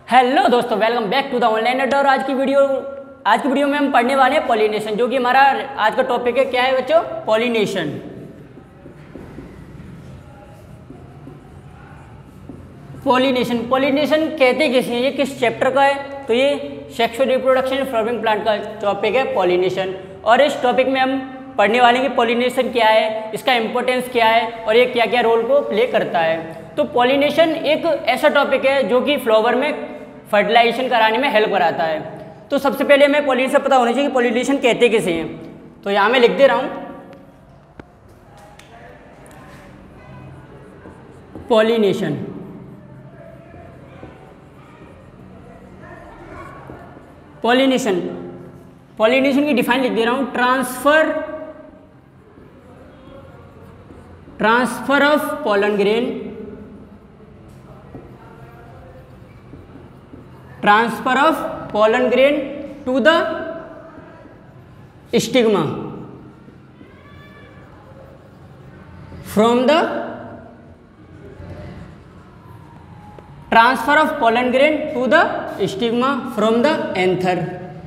Hello दोस्तों, welcome back to the online adda. और आज की वीडियो में हम पढ़ने वाले हैं पॉलिनेशन, जो कि हमारा आज का टॉपिक है। क्या है बच्चों? पॉलिनेशन। पॉलिनेशन कहते किसे हैं? ये किस चैप्टर का है? तो ये सेक्सुअल रिप्रोडक्शन फ्लावरिंग प्लांट का टॉपिक है पॉलिनेशन। और इस टॉपिक में हम पढ़ने वाले हैं कि पॉलिनेशन क्या है, इसका इंपॉर्टेंस क्या है और ये क्या क्या रोल को प्ले करता है। तो पॉलिनेशन एक ऐसा टॉपिक है जो कि फ्लावर में फर्टिलाइजेशन कराने में हेल्प कराता है। तो सबसे पहले हमें पॉलिनेशन पता होना चाहिए कि पॉलिनेशन कहते किसे हैं। तो यहाँ मैं लिख दे रहा हूँ पॉलिनेशन। पॉलिनेशन की डिफाइन लिख दे रहा हूँ। Transfer of pollen grain, transfer of pollen grain to the stigma from the transfer of pollen grain to the stigma from the anther.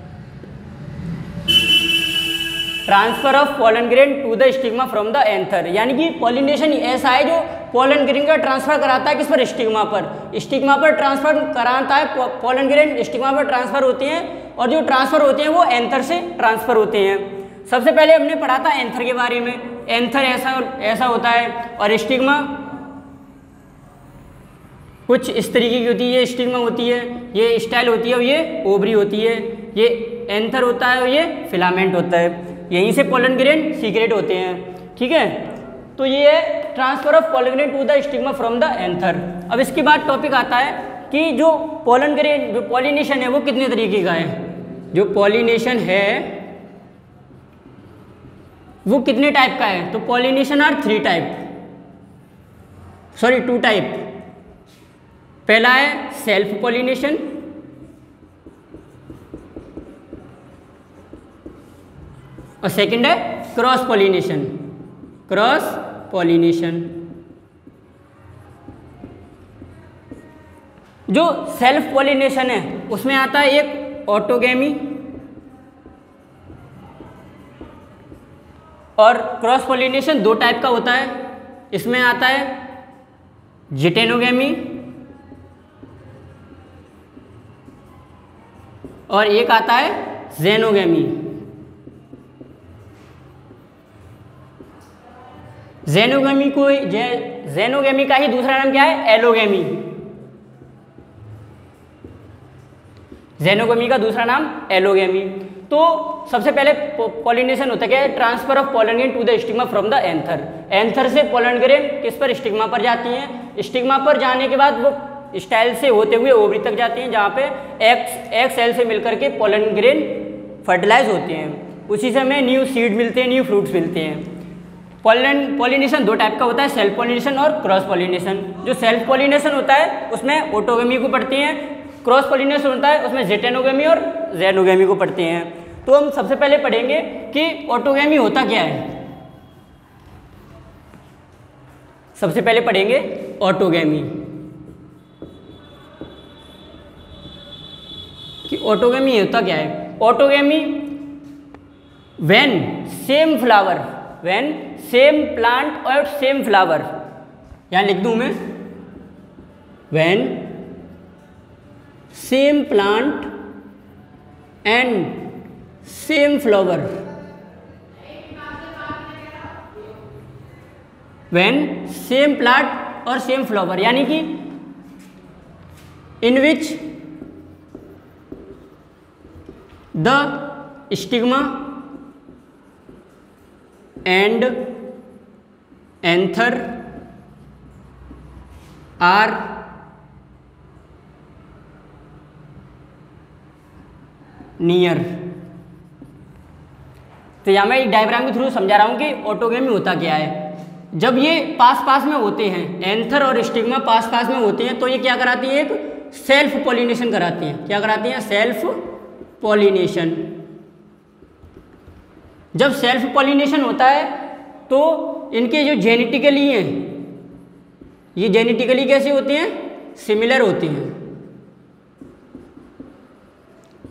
Transfer of pollen grain to the stigma from the anther, यानी कि pollination ऐसा है जो pollen grain का transfer कराता है किस पर? स्टिग्मा पर। स्टिग्मा पर ट्रांसफर कराता है पोलन ग्रेन, स्टिग्मा पर ट्रांसफर होते हैं और जो ट्रांसफर होते हैं वो एंथर से ट्रांसफर होते हैं। सबसे पहले हमने पढ़ा था एंथर के बारे में। एंथर ऐसा होता है और स्टिग्मा कुछ इस तरीके की होती है। ये स्टिग्मा होती है, ये स्टाइल होती है और ये ओवरी होती है। ये एंथर होता है और ये फिलामेंट होता है। यहीं से पोलन ग्रेन सीक्रेट होते हैं। ठीक है, तो ये है transfer of pollen grain to the stigma from the anther. अब इसके बाद टॉपिक आता है कि जो पोलन ग्रेन, जो पॉलिनेशन है वो कितने तरीके का है। जो पॉलिनेशन है वो कितने टाइप का है? तो पॉलिनेशन आर टू टाइप। पहला है सेल्फ पॉलिनेशन और सेकंड है क्रॉस पॉलिनेशन। जो सेल्फ पॉलिनेशन है उसमें आता है एक ऑटोगेमी और क्रॉस पॉलिनेशन दो टाइप का होता है। इसमें आता है जिटेनोगेमी और एक आता है जेनोगेमी। जेनोगेमी का ही दूसरा नाम क्या है? एलोगेमी। जेनोगेमी का दूसरा नाम एलोगेमी। तो सबसे पहले पॉलिनेशन होता है transfer of pollen grain to the stigma from the anther. Anther से पोलन ग्रेन किस पर? स्टिग्मा पर जाती हैं। स्टिग्मा पर जाने के बाद वो स्टाइल से होते हुए ओवरी तक जाती हैं, जहाँ पे एग सेल से मिलकर के पोलन ग्रेन फर्टिलाइज होते हैं। उसी से हमें न्यू सीड मिलते हैं, न्यू फ्रूट्स मिलते हैं। पॉलिनेशन दो टाइप का होता है, सेल्फ पॉलिनेशन और क्रॉस पॉलिनेशन। जो सेल्फ पॉलिनेशन होता है उसमें ऑटोगेमी को पढ़ते हैं। क्रॉस पॉलिनेशन होता है उसमें जिटेनोगेमी और जेनोगेमी को पढ़ते हैं। तो हम सबसे पहले पढ़ेंगे कि ऑटोगेमी होता क्या है। सबसे पहले पढ़ेंगे ऑटोगेमी कि ऑटोगेमी होता क्या है। ऑटोगेमी व्हेन सेम प्लांट और सेम फ्लावर, यहां लिख दूं मैं, when same plant and same flower, when same plant और सेम फ्लावर, यानी कि in which the stigma and anther are near। तो यहाँ मैं एक डायग्राम के थ्रू समझा रहा हूँ कि ऑटोगेमी होता क्या है। जब ये पास में होते हैं, एंथर और स्टिग्मा पास में होते हैं, तो ये क्या कराती है? एक सेल्फ पॉलिनेशन कराती हैं। क्या कराती हैं? Self pollination. जब सेल्फ पॉलिनेशन होता है तो इनके जो जेनेटिकली हैं, ये जेनेटिकली कैसे होते हैं? सिमिलर होते हैं।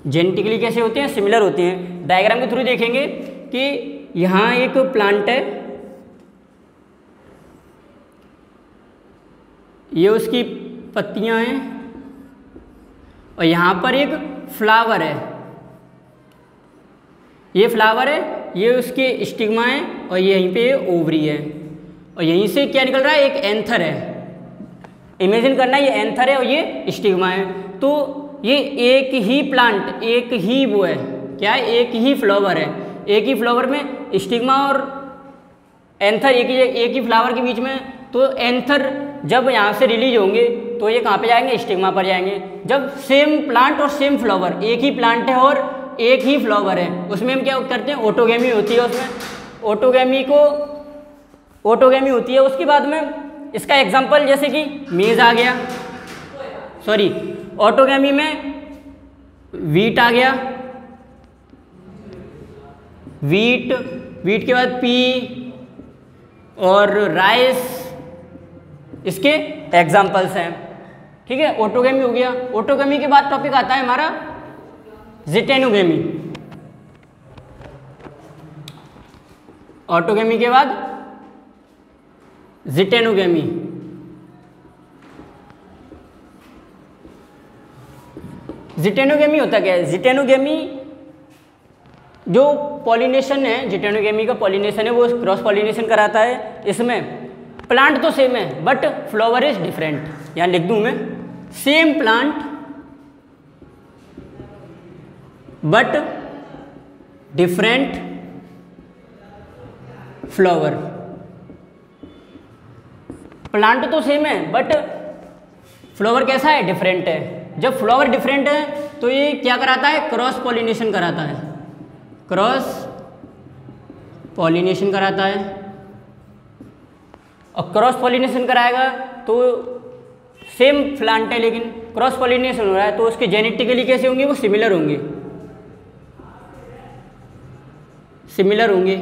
जेनेटिकली कैसे होते हैं, सिमिलर होते हैं। डायग्राम के थ्रू देखेंगे कि यहाँ एक प्लांट है, ये उसकी पत्तियां हैं, और यहाँ पर एक फ्लावर है, ये फ्लावर है, ये उसके स्टिग्मा है, और यहीं पे ओवरी है, और यहीं से क्या निकल रहा है, एक एंथर है। इमेजिन करना ये एंथर है और ये स्टिग्मा है, तो ये एक ही प्लांट, एक ही वो है, क्या है, एक ही फ्लावर है, एक ही फ्लावर में स्टिग्मा और एंथर एक ही फ्लावर के बीच में। तो एंथर जब यहाँ से रिलीज होंगे तो ये कहाँ पे जाएंगे, स्टिग्मा पर जाएंगे। जब सेम प्लांट और सेम फ्लावर, एक ही प्लांट है और एक ही फ्लावर है, उसमें हम क्या करते हैं, ऑटोगेमी होती है, उसमें ऑटोगेमी होती है। उसके बाद में इसका एग्जाम्पल जैसे कि मेज आ गया, सॉरी ऑटोगेमी में वीट आ गया, वीट के बाद पी और राइस, इसके एग्जाम्पल्स हैं, ठीक है। ऑटोगेमी हो गया। ऑटोगेमी के बाद टॉपिक आता है हमारा जिटेनोगेमी। ऑटोगेमी के बाद जिटेनोगेमी। जिटेनोगेमी होता क्या है, जिटेनोगेमी जो पॉलिनेशन है, जिटेनोगेमी का पॉलिनेशन है, वो क्रॉस पॉलिनेशन कराता है। इसमें प्लांट तो सेम है बट फ्लावर इज डिफरेंट। यहाँ लिख दूं मैं, same plant but different flower. Plant तो सेम है बट फ्लावर कैसा है, डिफरेंट है। जब फ्लावर डिफरेंट है तो ये क्या कराता है, क्रॉस पॉलिनेशन कराता है, क्रॉस पॉलिनेशन कराता है। और क्रॉस पॉलिनेशन कराएगा तो सेम प्लांट है लेकिन क्रॉस पॉलिनेशन हो रहा है, तो उसके जेनेटिकली कैसे होंगे, वो सिमिलर होंगे, सिमिलर होंगे।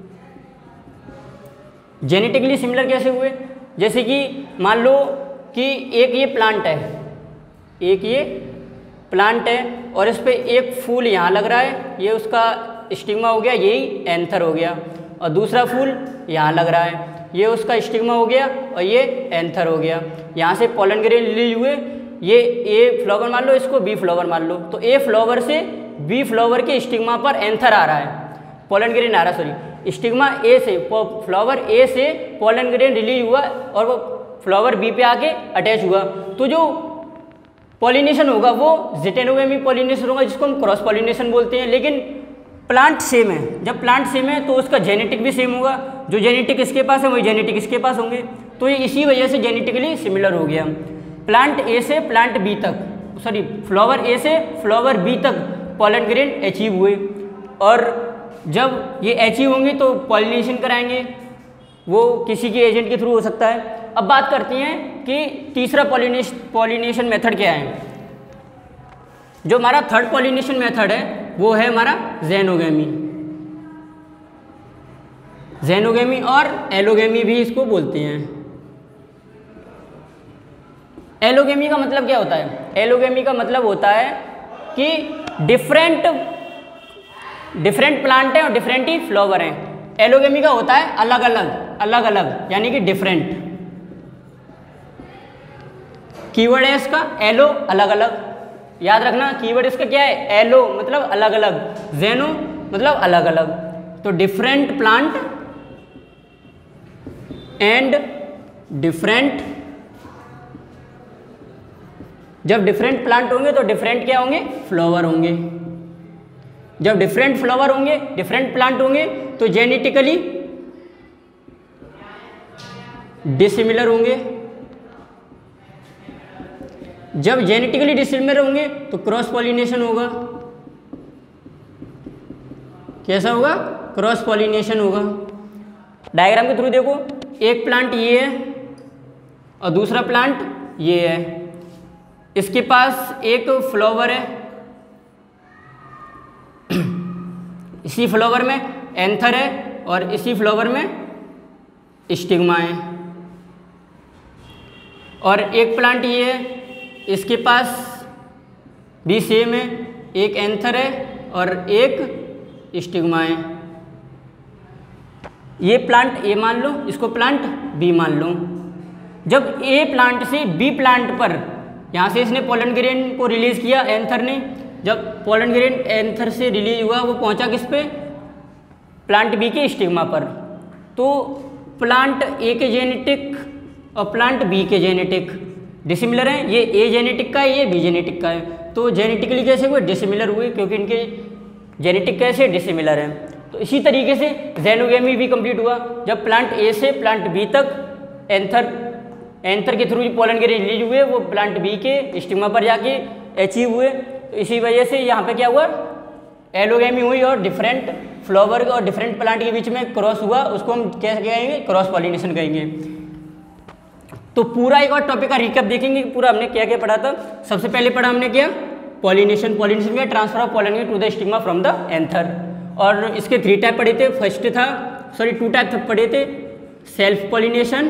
जेनेटिकली सिमिलर कैसे हुए, जैसे कि मान लो कि एक ये प्लांट है, एक ये प्लांट है और इस पे एक फूल यहाँ लग रहा है, ये उसका स्टिग्मा हो गया, यही एंथर हो गया। और दूसरा फूल यहाँ लग रहा है, ये उसका स्टिग्मा हो गया और ये एंथर हो गया। यहाँ से पोलन ग्रेन रिलीज हुए, ये ए फ्लावर मान लो, इसको बी फ्लावर मान लो, तो ए फ्लावर से बी फ्लावर के स्टिग्मा पर एंथर आ रहा है, पोलन ग्रेन आ रहा है, सॉरी स्टिग्मा ए से, फ्लावर ए से पोलन ग्रेन रिलीज हुआ और वो फ्लावर बी पे आके अटैच हुआ। तो जो पॉलिनेशन होगा वो जिटेनोगेमी पॉलिनेशन होगा, जिसको हम क्रॉस पॉलिनेशन बोलते हैं। लेकिन प्लांट सेम है, जब प्लांट सेम है तो उसका जेनेटिक भी सेम होगा, जो जेनेटिक इसके पास है वही जेनेटिक इसके पास होंगे, तो ये इसी वजह से जेनेटिकली सिमिलर हो गया। प्लांट ए से प्लांट बी तक, सॉरी फ्लावर ए से फ्लावर बी तक पोलन ग्रेन अचीव हुए, और जब ये अचीव होंगे तो पॉलिनेशन कराएंगे, वो किसी के एजेंट के थ्रू हो सकता है। अब बात करते हैं कि तीसरा पॉलिनेशन मेथड क्या है। जो हमारा थर्ड पॉलिनेशन मेथड है वो है हमारा जेनोगेमी। जेनोगेमी और एलोगेमी भी इसको बोलते हैं। एलोगेमी का मतलब क्या होता है, एलोगेमी का मतलब होता है कि डिफरेंट प्लांट है और डिफरेंट ही फ्लावर हैं। एलोगेमी का होता है अलग अलग, यानी कि डिफरेंट। कीवर्ड है इसका एलो, अलग अलग, याद रखना कीवर्ड इसका क्या है, एलो मतलब अलग अलग, जेनो मतलब अलग अलग। तो डिफरेंट प्लांट एंड डिफरेंट, जब डिफरेंट प्लांट होंगे तो डिफरेंट क्या होंगे, फ्लावर होंगे। जब डिफरेंट फ्लावर होंगे, डिफरेंट प्लांट होंगे तो जेनेटिकली डिसिमिलर होंगे। जब जेनेटिकली डिसिमिलर होंगे तो क्रॉस पॉलिनेशन होगा। कैसा होगा, क्रॉस पॉलिनेशन होगा। डायग्राम के थ्रू देखो, एक प्लांट ये है और दूसरा प्लांट ये है, इसके पास एक फ्लावर है, इसी फ्लावर में एंथर है और इसी फ्लावर में स्टिग्मा है। और एक प्लांट ये है, इसके पास भी सेम है, एक एंथर है और एक स्टिग्मा है। ये प्लांट ए मान लो, इसको प्लांट बी मान लो। जब ए प्लांट से बी प्लांट पर यहाँ से इसने पोलन ग्रेन को रिलीज किया एंथर ने, जब पोलन ग्रेन एंथर से रिलीज हुआ वो पहुँचा किस पे, प्लांट बी के स्टिग्मा पर। तो प्लांट ए के जेनेटिक और प्लांट बी के जेनेटिक डिसिमिलर हैं। ये ए जेनेटिक का है, ये बी जेनेटिक का है। तो जेनेटिकली कैसे हुए, डिसिमिलर हुए, क्योंकि इनके जेनेटिक कैसे डिसिमिलर हैं। तो इसी तरीके से ज़ेनोगेमी भी कंप्लीट हुआ। जब प्लांट ए से प्लांट बी तक एंथर के थ्रू पोलन ग्रेन रिलीज हुए, वो प्लांट बी के स्टिग्मा पर जाके अचीव हुए। तो इसी वजह से यहाँ पे क्या हुआ, एलोगेमी हुई और डिफरेंट फ्लावर और डिफरेंट प्लांट के बीच में क्रॉस हुआ। उसको हम क्या कहेंगे, क्रॉस पॉलिनेशन कहेंगे। तो पूरा एक और टॉपिक का रिकैप देखेंगे कि पूरा हमने क्या क्या पढ़ा था। सबसे पहले पढ़ा हमने क्या, पॉलिनेशन क्या, transfer of pollen grain to the stigma from the anther. और इसके 3 टाइप पढ़े थे। फर्स्ट था 2 टाइप पढ़े थे, सेल्फ पॉलिनेशन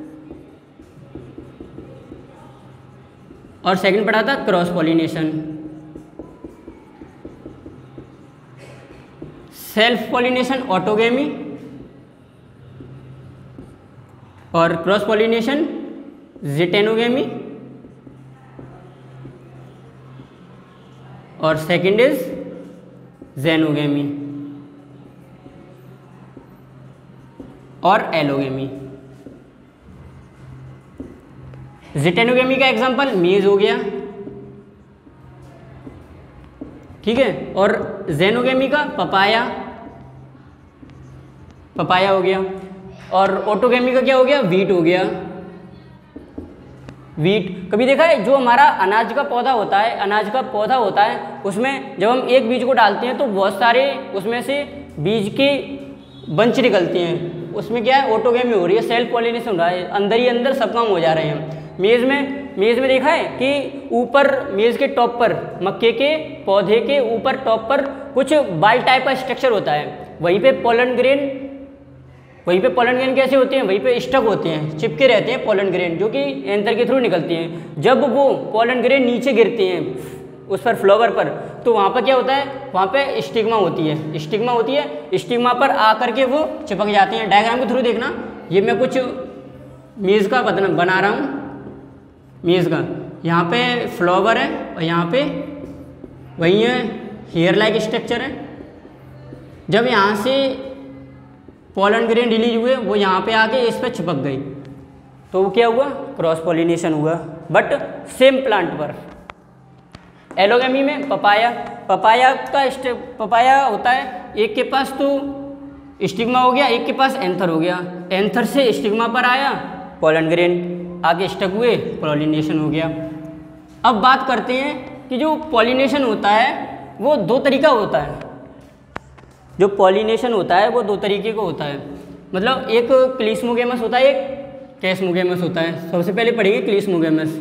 और सेकंड पढ़ा था cross pollination. Self pollination autogamy और क्रॉस पॉलिनेशन ज़िटेनोगेमी और सेकंड इज ज़ेनोगेमी और एलोगेमी। ज़िटेनोगेमी का एग्जांपल मेज हो गया, ठीक है, और ज़ेनोगेमी का पपाया हो गया, और ऑटोगेमी का क्या हो गया, वीट हो गया। वीट कभी देखा है, जो हमारा अनाज का पौधा होता है उसमें जब हम एक बीज को डालते हैं तो बहुत सारे उसमें से बीज के बंच निकलते हैं। उसमें क्या है, ऑटोगेमी हो रही है, सेल्फ पॉलिनेशन हो रहा है, अंदर ही अंदर सब काम हो जा रहे हैं। मेज़ में देखा है कि ऊपर मेज़ के टॉप पर, मक्के के पौधे के ऊपर टॉप पर कुछ बाल टाइप का स्ट्रक्चर होता है। वहीं पे पोलन ग्रेन कैसे होते हैं, वहीं पे स्टक होते हैं, चिपके रहते हैं पोलन ग्रेन, जो कि एंथर के थ्रू निकलती हैं। जब वो पोलन ग्रेन नीचे गिरते हैं उस पर फ्लावर पर, तो वहाँ पर क्या होता है, वहाँ पे स्टिग्मा होती है। स्टिग्मा पर आकर के वो चिपक जाते हैं। डायग्राम के थ्रू देखना, ये मैं कुछ मेज़ का बना रहा हूँ, मेज़ का। यहाँ पे फ्लावर है और यहाँ पे वही है हेयर लाइक स्ट्रक्चर है। जब यहाँ से पोलन ग्रेन रिलीज हुए, वो यहाँ पे आके इस पर चिपक गई, तो वो क्या हुआ, क्रॉस पॉलिनेशन हुआ, बट सेम प्लांट पर। एलोगेमी में पपाया होता है, एक के पास तो स्टिग्मा हो गया, एक के पास एंथर हो गया। एंथर से स्टिग्मा पर आया पोलन ग्रेन, आगे स्टक हुए, पॉलिनेशन हो गया। अब बात करते हैं कि जो पॉलिनेशन होता है वो 2 तरीका होता है। जो पॉलिनेशन होता है वो 2 तरीके का होता है, मतलब एक क्लीस्मोगेमस होता है, एक कैस्मोगेमस होता है। सबसे पहले पढ़ेंगे क्लीस्मोगेमस।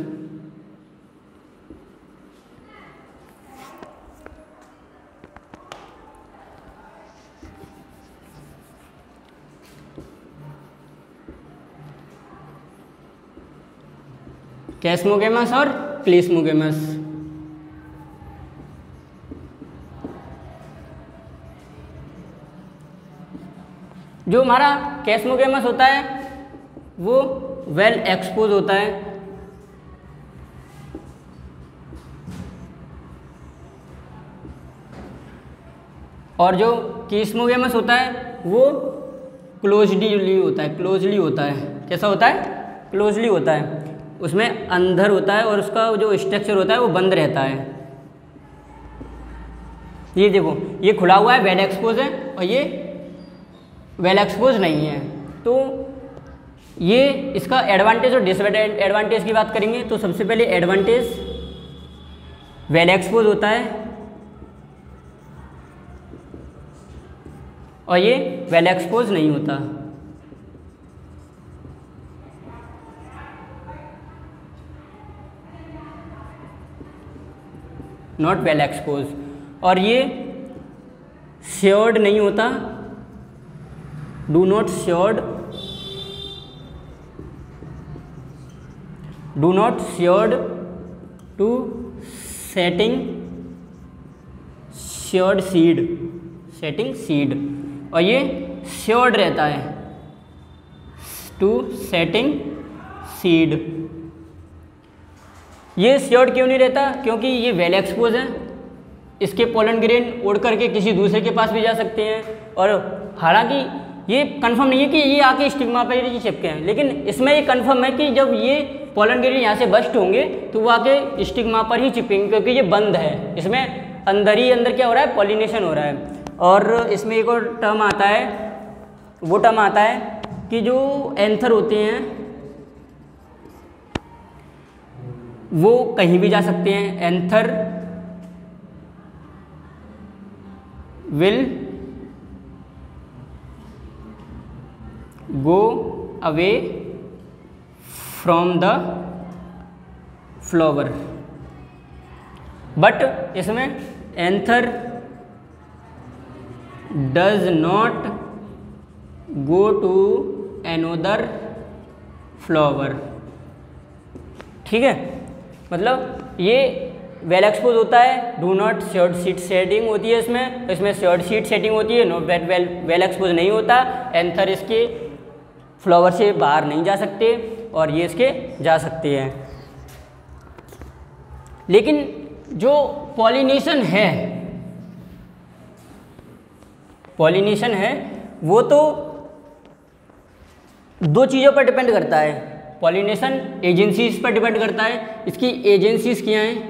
कैस्मोगेमस और क्लीस्मोगेमस। जो हमारा कैस्मोगेमस होता है वो वेल एक्सपोज होता है, और जो कीस्मोगेमस होता है वो क्लोजली होता है। कैसा होता है, क्लोजली होता है, उसमें अंदर होता है और उसका जो स्ट्रक्चर होता है वो बंद रहता है। ये देखो, ये खुला हुआ है, वेल एक्सपोज है, और ये वेल एक्सपोज नहीं है। तो ये इसका एडवांटेज और डिसएडवांटेज की बात करेंगे। तो सबसे पहले एडवांटेज, वेल एक्सपोज होता है और ये वेल एक्सपोज नहीं होता। नॉट वेल एक्सपोज, और ये श्योर्ड नहीं होता, do not assured to setting assured seed, setting seed, और ये श्योर्ड रहता है टू सेटिंग सीड। ये श्योर्ड क्यों नहीं रहता? क्योंकि ये वेल एक्सपोज है, इसके पोलन ग्रेन उड़ करके किसी दूसरे के पास भी जा सकते हैं, और हालांकि ये कंफर्म नहीं है कि ये आके स्टिग्मा पर ही चिपके हैं, लेकिन इसमें ये कंफर्म है कि जब ये पोलन ग्रेन यहाँ से बस्ट होंगे तो वो आके स्टिग्मा पर ही चिपकेंगे, क्योंकि ये बंद है, इसमें अंदर ही अंदर क्या हो रहा है, पॉलिनेशन हो रहा है। और इसमें एक और टर्म आता है, वो टर्म आता है कि जो एंथर होते हैं वो कहीं भी जा सकते हैं। Anther will go away from the flower, but इसमें anther does not go to another flower. ठीक है, मतलब ये वेल एक्सपोज होता है, do not assured seed setting होती है इसमें, इसमें श्योर्ड सीड सेटिंग होती है, नॉट वेल एक्सपोज नहीं होता। एंथर इसके फ्लावर से बाहर नहीं जा सकते और ये इसके जा सकते हैं। लेकिन जो पॉलिनेशन है वो तो दो चीज़ों पर डिपेंड करता है। पॉलिनेशन एजेंसीज पर डिपेंड करता है। इसकी एजेंसीज क्या हैं?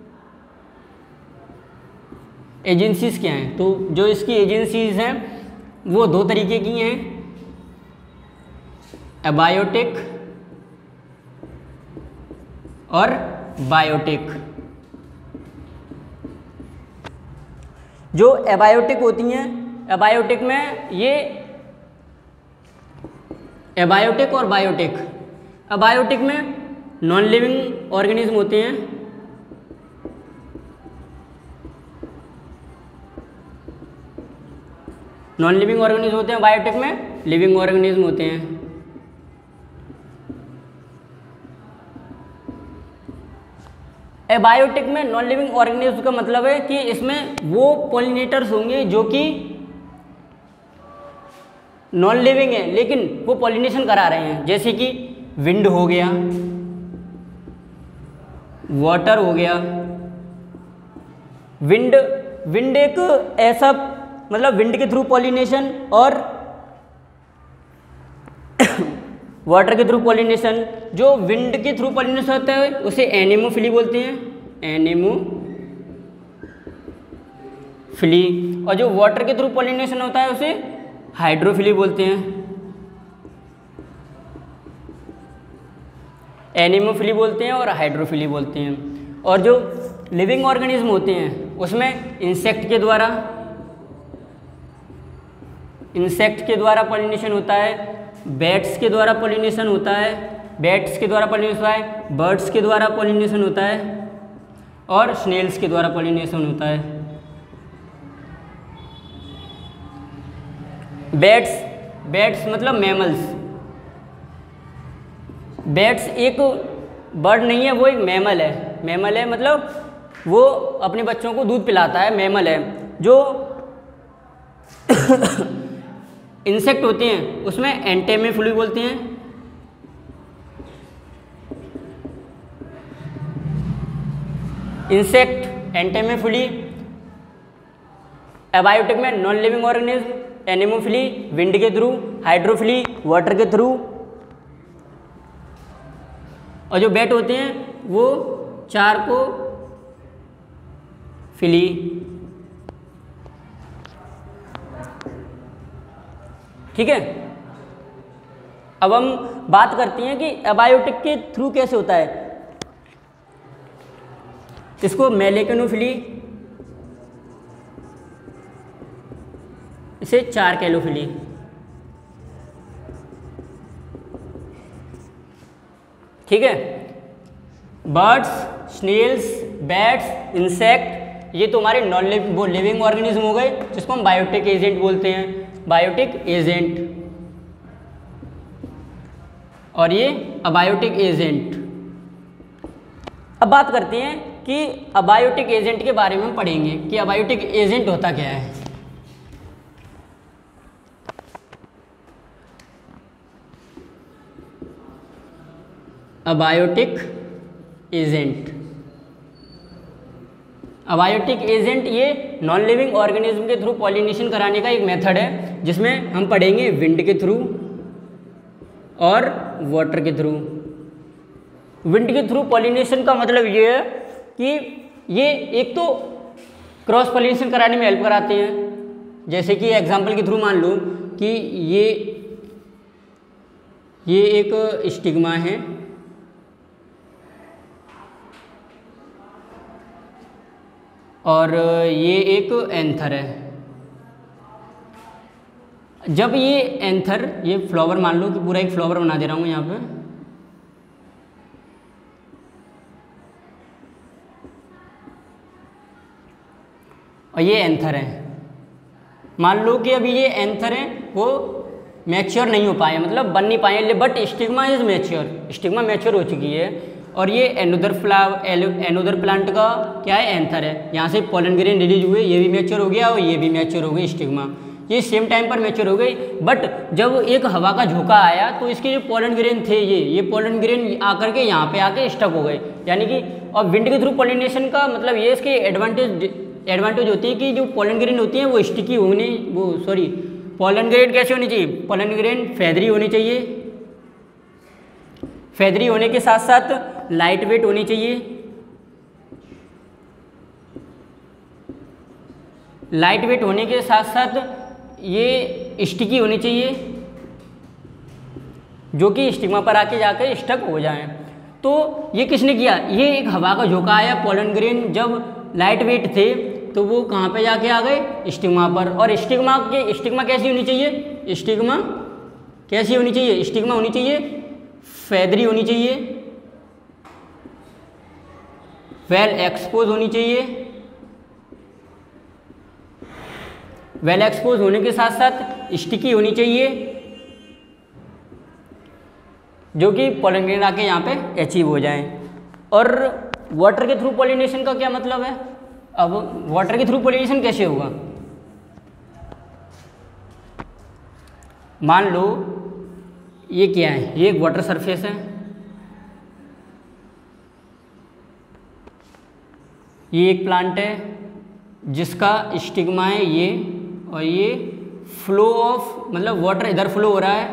एजेंसीज क्या हैं? तो जो इसकी एजेंसीज हैं वो दो तरीके की हैं, एबायोटिक और बायोटिक। जो एबायोटिक होती हैं, एबायोटिक में ये एबायोटिक और बायोटिक। एबायोटिक में नॉन लिविंग ऑर्गेनिज्म होते हैं, नॉन लिविंग ऑर्गेनिज्म होते हैं, बायोटिक में लिविंग ऑर्गेनिज्म होते हैं। एबायोटिक में नॉन लिविंग ऑर्गेनिज्म का मतलब है कि इसमें वो पॉलिनेटर्स होंगे जो कि नॉन लिविंग है लेकिन वो पॉलिनेशन करा रहे हैं, जैसे कि विंड हो गया, वाटर हो गया। विंड एक ऐसा, मतलब विंड के थ्रू पॉलिनेशन और वाटर के थ्रू पॉलिनेशन। जो विंड के थ्रू पॉलिनेशन होता है उसे एनेमोफिली बोलते हैं, एनेमोफिली। और जो वाटर के थ्रू पॉलिनेशन होता है उसे हाइड्रोफिली बोलते हैं, एनेमोफिली बोलते हैं और हाइड्रोफिली बोलते हैं। और जो लिविंग ऑर्गेनिज्म होते हैं उसमें इंसेक्ट के द्वारा पॉलिनेशन होता है, बैट्स के द्वारा पॉलिनेशन होता है, बर्ड्स के द्वारा पॉलिनेशन होता है और स्नेल्स के द्वारा पॉलिनेशन होता है। बैट्स मतलब मैमल्स। बैट्स एक बर्ड नहीं है, वो एक मैमल है मतलब वो अपने बच्चों को दूध पिलाता है, मैमल है। जो इंसेक्ट होते हैं उसमें एंटेमोफिली बोलते हैं, इंसेक्ट एंटेमोफिली। एबायोटिक में non living organism, anemophily wind के थ्रू, हाइड्रोफिली वाटर के थ्रू। और जो बैट होते हैं वो चारकोफिली। ठीक है, अब हम बात करते हैं कि एबायोटिक के थ्रू कैसे होता है। इसको मेलेकेनोफिली, इसे चारकेलोफिली। ठीक है, बर्ड्स, स्नेल्स, बैट्स, इंसेक्ट, ये तो हमारे नॉन लिविंग ऑर्गेनिज्म हो गए जिसको हम बायोटिक एजेंट बोलते हैं, बायोटिक एजेंट। और ये अबायोटिक एजेंट। अब बात करते हैं कि अबायोटिक एजेंट के बारे में हम पढ़ेंगे कि अबायोटिक एजेंट होता क्या है। अबायोटिक एजेंट, अबायोटिक एजेंट ये नॉन लिविंग ऑर्गेनिज्म के थ्रू पॉलिनेशन कराने का एक मेथड है, जिसमें हम पढ़ेंगे विंड के थ्रू और वाटर के थ्रू। विंड के थ्रू पॉलिनेशन का मतलब ये है कि ये एक तो क्रॉस पॉलिनेशन कराने में हेल्प कराते हैं, जैसे कि एग्जांपल के थ्रू मान लो कि ये एक स्टिग्मा है और ये एक एंथर है। जब ये एंथर, ये फ्लावर मान लो कि पूरा एक फ्लावर बना दे रहा हूँ यहाँ पे, और ये एंथर है। मान लो कि अभी ये एंथर है वो मैच्योर नहीं हो पाए, मतलब बन नहीं पाए, but stigma is mature, stigma mature हो चुकी है। और ये एनोदर प्लांट का क्या है, एंथर है। यहाँ से पोलन ग्रेन रिलीज हुए, ये भी मैच्योर हो गया और ये भी मैच्योर हो गई स्टिग्मा, ये सेम टाइम पर मैच्योर हो गई। बट जब एक हवा का झोंका आया तो इसके जो पोलन ग्रेन थे ये पोलन ग्रेन आकर के यहाँ पे आके स्टक हो गए, यानी कि। और विंड के थ्रू पॉलिनेशन का मतलब ये इसकी एडवांटेज होती है कि जो पोलन ग्रेन होती है वो स्टिकी पोलन ग्रेन कैसे होनी चाहिए, पोलन ग्रेन फेदरी होनी चाहिए, फेदरी होने के साथ साथ लाइट वेट होनी चाहिए, लाइट वेट होने के साथ साथ ये स्टिकी होनी चाहिए, जो कि स्टिग्मा पर आके जाकर स्टक हो जाए। तो ये किसने किया, ये एक हवा का झोंका आया, पोलन ग्रेन जब लाइट वेट थे तो वो कहाँ पे जाके आ गए, स्टिग्मा पर। और स्टिग्मा कैसी होनी चाहिए, स्टिग्मा कैसी होनी चाहिए, स्टिग्मा होनी चाहिए फेदरी होनी चाहिए, वेल एक्सपोज होनी चाहिए। वेल एक्सपोज होने के साथ साथ स्टिकी होनी चाहिए, जो कि पोलन ग्रेन आके यहाँ पे अचीव हो जाए। और वाटर के थ्रू पॉलिनेशन का क्या मतलब है, अब वाटर के थ्रू पॉलिनेशन कैसे होगा। मान लो ये क्या है, ये एक वाटर सरफेस है, ये एक प्लांट है जिसका स्टिग्मा है ये, और ये फ्लो ऑफ मतलब वाटर इधर फ्लो हो रहा है,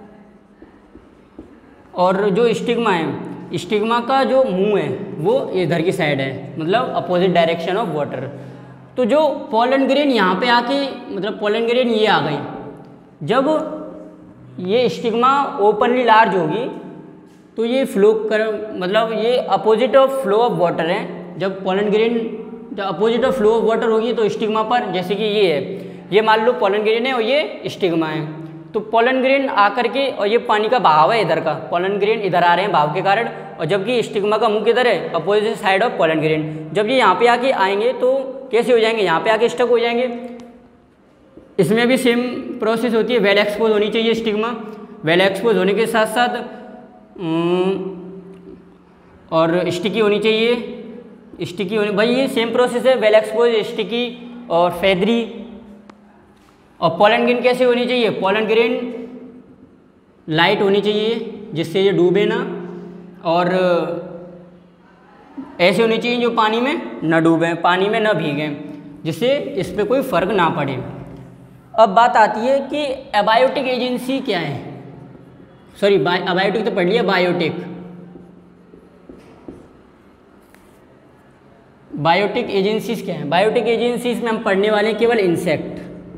और जो स्टिग्मा है, स्टिग्मा का जो मुंह है वो इधर की साइड है, मतलब अपोजिट डायरेक्शन ऑफ वाटर। तो जो पोलन ग्रेन यहाँ पे आके मतलब पोलन ग्रेन ये आ गई, जब ये स्टिग्मा ओपनली लार्ज होगी तो ये फ्लो कर मतलब ये opposite of flow of water है। जब पोलन ग्रेन जब opposite of flow of water होगी तो स्टिग्मा पर, जैसे कि ये है, ये मान लो पोलन ग्रेन है और ये स्टिग्मा है, तो पोलन ग्रेन आकर के, और ये पानी का बहाव है इधर का, पोलन ग्रेन इधर आ रहे हैं भाव के कारण, और जबकि स्टिग्मा का मुंह किधर है, opposite side of pollen grain. जब ये यहाँ पे आके आएंगे तो कैसे हो जाएंगे, यहाँ पे आके स्टक हो जाएंगे। इसमें भी सेम प्रोसेस होती है, वेल एक्सपोज होनी चाहिए स्टिग्मा, वेल एक्सपोज होने के साथ साथ और स्टिकी होनी चाहिए, स्टिकी होने, भाई ये सेम प्रोसेस है, वेल एक्सपोज, स्टिकी और फेदरी। और पोलन ग्रेन कैसे होनी चाहिए, पोलन ग्रेन लाइट होनी चाहिए जिससे ये डूबे ना, और ऐसे होनी चाहिए जो पानी में न डूबे, पानी में न भीगे, जिससे इस पर कोई फर्क ना पड़े। अब बात आती है कि एबायोटिक एजेंसी क्या है, सॉरी अबायोटिक तो पढ़ लिया, बायोटिक एजेंसीज क्या है। बायोटिक एजेंसीज में हम पढ़ने वाले हैं केवल इंसेक्ट,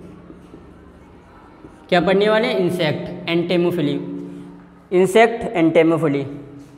क्या पढ़ने वाले हैं, insect, entomophily, insect entomophily.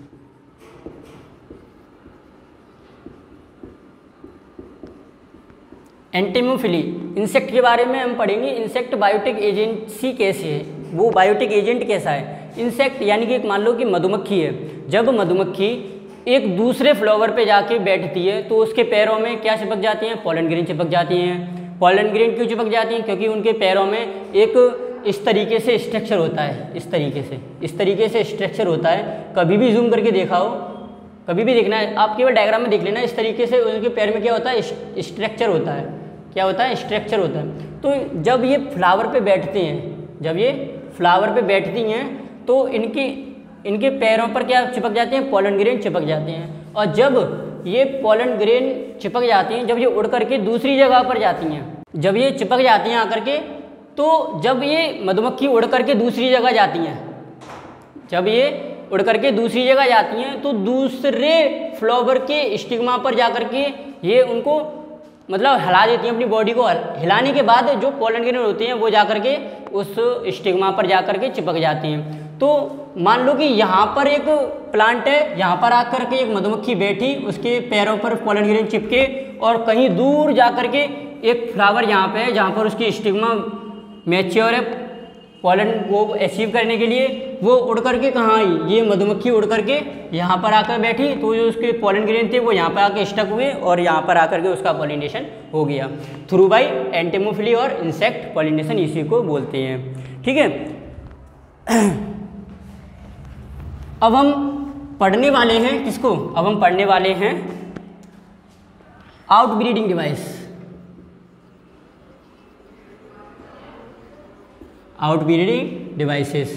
Entomophily insect के बारे में हम पढ़ेंगे। इंसेक्ट बायोटिक एजेंसी कैसे है, वो बायोटिक एजेंट कैसा है। इंसेक्ट यानी कि एक मान लो कि मधुमक्खी है, जब मधुमक्खी एक दूसरे फ्लावर पे जाके बैठती है तो उसके पैरों में क्या चिपक जाती हैं, पोलन ग्रेन चिपक जाती हैं। पोलन ग्रेन क्यों चिपक जाती हैं, क्योंकि उनके पैरों में एक इस तरीके से स्ट्रक्चर होता है, इस तरीके से स्ट्रक्चर होता है। कभी भी जूम करके देखा हो कभी भी देखना है, आप केवल डायग्राम में देख लेना, इस तरीके से उनके पैर में क्या होता है, स्ट्रक्चर होता है। क्या होता है, स्ट्रक्चर होता है। तो जब ये फ्लावर पे बैठते हैं, जब ये फ्लावर पे बैठती हैं तो इनके पैरों पर क्या चिपक जाते हैं, पोलन ग्रेन चिपक जाते हैं। और जब ये पोलन ग्रेन चिपक जाती हैं, जब ये उड़ करके दूसरी जगह पर जाती हैं, जब ये चिपक जाती हैं आकर के, तो जब ये मधुमक्खी उड़ करके दूसरी जगह जाती हैं, जब ये उड़ करके दूसरी जगह जाती हैं तो दूसरे फ्लावर के स्टिग्मा पर जा करके ये उनको मतलब हिला देती हैं, अपनी बॉडी को हिलाने के बाद जो पोलन ग्रेन होते हैं वो जा करके उस स्टिग्मा पर जा करके चिपक जाती हैं। तो मान लो कि यहाँ पर एक प्लांट है, यहाँ पर आकर के एक मधुमक्खी बैठी, उसके पैरों पर पोलन ग्रेन चिपके, और कहीं दूर जा करके एक फ्लावर यहाँ पे है जहाँ पर उसकी स्टिग्मा मैच्योर है पोलन को अचीव करने के लिए, वो उड़ करके कहाँ आई, ये मधुमक्खी उड़ करके यहाँ पर आकर बैठी, तो जो उसके पोलन ग्रेन थे वो यहाँ पर आकर स्टक हुए और यहाँ पर आकर के उसका पॉलिनेशन हो गया थ्रू बाई एंटेमोफिली और इंसेक्ट पॉलिनेशन, इसी को बोलते हैं। ठीक है, अब हम पढ़ने वाले हैं किसको, अब हम पढ़ने वाले हैं outbreeding device. Outbreeding devices.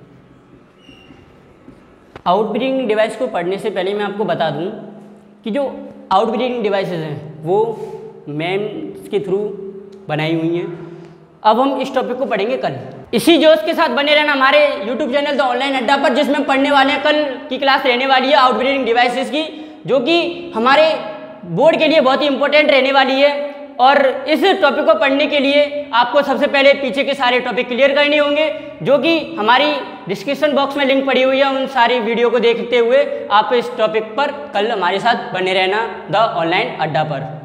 Outbreeding device को पढ़ने से पहले मैं आपको बता दूं कि जो आउटब्रीडिंग डिवाइसेस हैं वो मेम्स के थ्रू बनाई हुई हैं। अब हम इस टॉपिक को पढ़ेंगे कल। इसी जोश के साथ बने रहना हमारे YouTube चैनल द ऑनलाइन अड्डा पर, जिसमें पढ़ने वाले हैं, कल की क्लास रहने वाली है आउटब्रीडिंग डिवाइसेस की, जो कि हमारे बोर्ड के लिए बहुत ही इंपॉर्टेंट रहने वाली है। और इस टॉपिक को पढ़ने के लिए आपको सबसे पहले पीछे के सारे टॉपिक क्लियर करने होंगे, जो कि हमारी डिस्क्रिप्शन बॉक्स में लिंक पड़ी हुई है। उन सारी वीडियो को देखते हुए आप इस टॉपिक पर कल हमारे साथ बने रहना द ऑनलाइन अड्डा पर।